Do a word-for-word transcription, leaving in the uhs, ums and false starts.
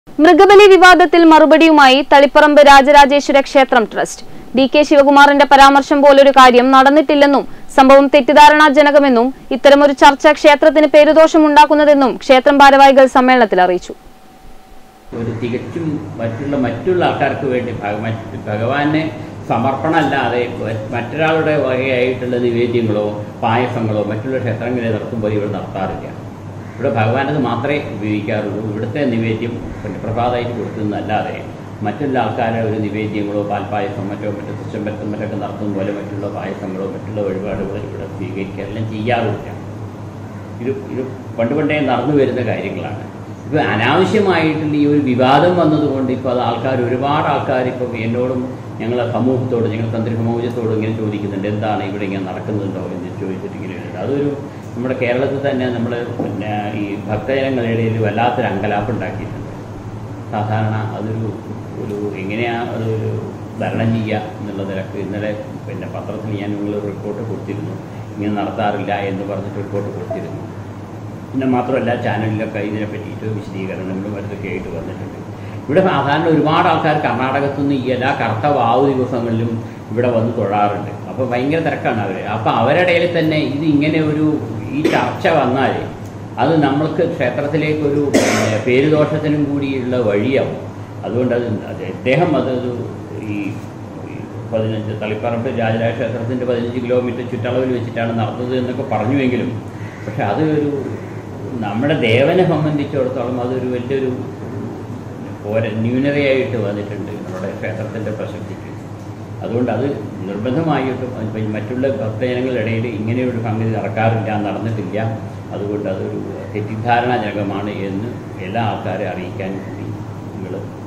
മൃഗബലി വിവാദത്തിൽ മറുപടിയുമായി തളിപ്പറമ്പ് രാജരാജേശ്വര ക്ഷേത്രം ട്രസ്റ്റ്. ഡി കെ ശിവകുമാറിന്റെ പരാമർശം പോലൊരു കാര്യം നടന്നിട്ടില്ലെന്നും സംഭവം തെറ്റിദ്ധാരണാജനകമെന്നും ഇത്തരമൊരു ചർച്ച ക്ഷേത്രത്തിന് പേരുദോഷമുണ്ടാക്കുന്നതെന്നും ക്ഷേത്രം ഭാരവാഹികൾ സമ്മേളനത്തിൽ അറിയിച്ചു. ഒരു തികച്ചും മറ്റുള്ള മറ്റുള്ള ആൾക്കാർക്ക് വേണ്ടി ഭഗവാനെ സമർപ്പണമല്ലാതെ മറ്റൊരാളുടെ വകയായിട്ടുള്ള നിവേദ്യങ്ങളോ പായസങ്ങളോ മറ്റുള്ള ക്ഷേത്രങ്ങളെ നടത്തുമ്പോൾ ഇവിടെ നടത്താറില്ല. ഇവിടെ ഭഗവാനത് മാത്രമേ ഉപയോഗിക്കാറുള്ളൂ. ഇവിടുത്തെ നിവേദ്യം പിന്നെ പ്രഭാതമായിട്ട് കൊടുക്കുന്നതല്ലാതെ മറ്റുള്ള ആൾക്കാരെ ഒരു നിവേദ്യങ്ങളോ പാൽപ്പായസം മറ്റോ മറ്റോ തൃശ്ശമ്പലത്തും മറ്റൊക്കെ നടത്തുന്ന പോലെ മറ്റുള്ള പായസങ്ങളോ മറ്റുള്ള വഴിപാടുകളോ ഇവിടെ സ്വീകരിക്കാറെല്ലാം ചെയ്യാറുമില്ല. ഇത് ഇത് പണ്ട് പണ്ടേ നടന്നു വരുന്ന കാര്യങ്ങളാണ്. ഇപ്പോൾ അനാവശ്യമായിട്ടുള്ള ഈ ഒരു വിവാദം വന്നതുകൊണ്ട് ഇപ്പോൾ അത് ആൾക്കാർ ഒരുപാട് ആൾക്കാർ ഇപ്പം എന്നോടും ഞങ്ങളെ സമൂഹത്തോട് ഞങ്ങൾ തന്ത്രി സമൂഹത്തോടും ഇങ്ങനെ ചോദിക്കുന്നുണ്ട്, എന്താണ് ഇവിടെ ഇങ്ങനെ നടക്കുന്നുണ്ടോ എന്ന് ചോദിച്ചിട്ട് ഇങ്ങനെ. അതൊരു നമ്മുടെ കേരളത്തിൽ തന്നെ നമ്മൾ പിന്നെ ഈ ഭക്തജനങ്ങളുടെ ഇടയിൽ വല്ലാത്തൊരു അങ്കലാപ്പ് ഉണ്ടാക്കിയിട്ടുണ്ട്. സാധാരണ അതൊരു ഒരു എങ്ങനെയാണ് അതൊരു ഭരണം ചെയ്യുക എന്നുള്ളതിലൊക്കെ ഇന്നലെ പിന്നെ പത്രത്തിൽ ഞാൻ നിങ്ങൾ റിപ്പോർട്ട് കൊടുത്തിരുന്നു, ഇങ്ങനെ നടത്താറില്ല എന്ന് പറഞ്ഞിട്ട് റിപ്പോർട്ട് കൊടുത്തിരുന്നു. പിന്നെ മാത്രമല്ല ചാനലിലൊക്കെ ഇതിനെ പറ്റിയിട്ട് വിശദീകരണങ്ങളും മറ്റൊക്കെ ആയിട്ട് വന്നിട്ടുണ്ട്. ഇവിടെ സാധാരണ ഒരുപാട് ആൾക്കാർ കർണാടകത്തു നിന്ന് ഈ എല്ലാ കറുത്ത വാവ് ദിവസങ്ങളിലും ഇവിടെ വന്ന് തൊഴാറുണ്ട്. അപ്പോൾ ഭയങ്കര തിരക്കാണ് അവർ. അപ്പോൾ അവരുടെ ഇടയിൽ തന്നെ ഇത് ഇങ്ങനെ ഒരു ഈ ചർച്ച വന്നാൽ അത് നമ്മൾക്ക് ക്ഷേത്രത്തിലേക്കൊരു പേരുദോഷത്തിനും കൂടിയുള്ള വഴിയാവും. അതുകൊണ്ട് അത് അദ്ദേഹം അതൊരു ഈ പതിനഞ്ച് തളിപ്പറമ്പ് രാജരാജ ക്ഷേത്രത്തിൻ്റെ പതിനഞ്ച് കിലോമീറ്റർ ചുറ്റളവിൽ വെച്ചിട്ടാണ് നടന്നത് എന്നൊക്കെ പറഞ്ഞുവെങ്കിലും പക്ഷെ അത് ഒരു നമ്മുടെ ദേവനെ സംബന്ധിച്ചിടത്തോളം അതൊരു വലിയൊരു പോര ന്യൂനതയായിട്ട് വന്നിട്ടുണ്ട് നമ്മുടെ ക്ഷേത്രത്തിൻ്റെ പ്രസക്തിക്ക്. അതുകൊണ്ട് അത് നിർബന്ധമായിട്ടും മറ്റുള്ള ഭക്തജനങ്ങളുടെ ഇടയിൽ ഇങ്ങനെയൊരു സംഗതി നടക്കാറില്ല, നടന്നിട്ടില്ല. അതുകൊണ്ട് അതൊരു തെറ്റിദ്ധാരണാജനകമാണ് എന്ന് എല്ലാ ആൾക്കാരെ അറിയിക്കാൻ കൂടി നിങ്ങൾ